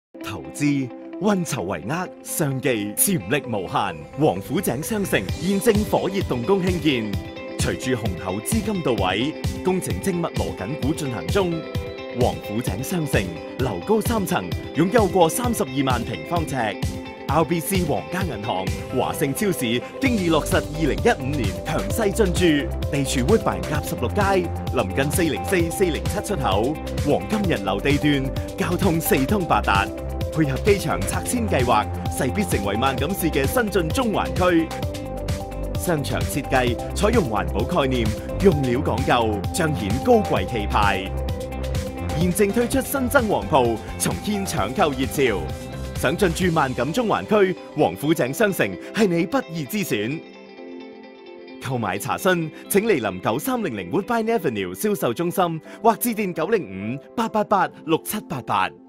投資運籌帷幄，商機潛力無限。王府井商城現正火熱動工興建，隨住雄厚資金到位，工程精密鑼緊鼓進行中。王府井商城樓高3層，擁有過32萬平方尺。RBC 皇家銀行、華盛超市經已落實2015年強勢進駐，地處 Woodbine 夾16街，臨近404、407出口，黃金人流地段，交通四通八達，配合機場拆遷計劃，勢必成為萬錦市嘅新晉中環區。商場設計採用環保概念，用料講究，彰顯高貴氣派。現正推出新增黃鋪，重掀搶購熱潮。想進駐萬錦中環區，王府井商城係你不二之選。購買查詢請嚟臨9300 Woodbine Avenue 銷售中心，或致電905-888-6788。